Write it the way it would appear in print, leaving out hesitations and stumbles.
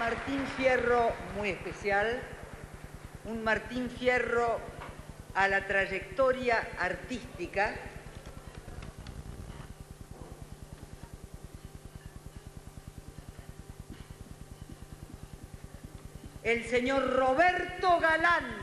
Martín Fierro muy especial, un Martín Fierro a la trayectoria artística. El señor Roberto Galán.